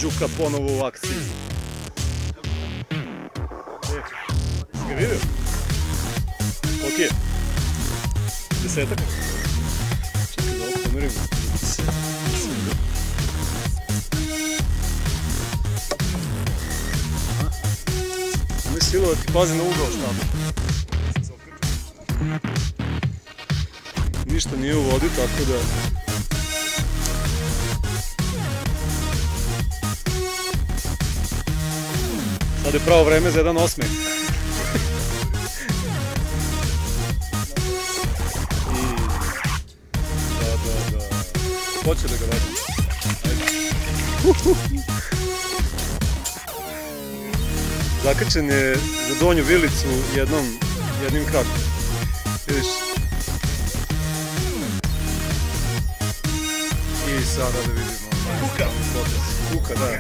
Đuka ponovo u akciji. Si ga vidio? Ok je? 10-ak? Čekaj da ovo pomerim. Ovo je silo da ti pazi na ugao štaba. Ništa nije u vodi, tako da... Sad je pravo vreme za jedan osmeh. Hoće da ga vadim. Zakačen je za donju vilicu jednim krakom. Vidiš? I sada da vidimo. Kuka! Kuka, da.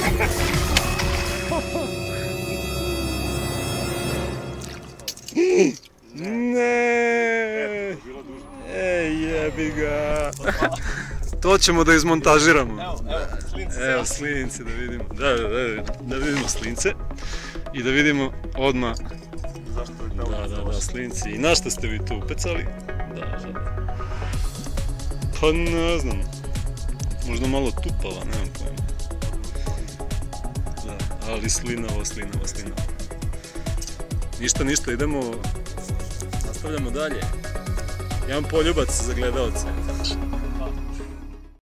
Ne! Ej, jebi ga! To ćemo da izmontažiramo. Evo slince da vidimo. Da vidimo slince. I da vidimo odmah. Da, slinci. I na šta ste vi tu upecali? Da. Pa ne znam. Možda malo tupava, nemam pojma. Da, ali slinavo. Ništa, idemo. Nastavljamo dalje. Jedan poljubac za gledalce.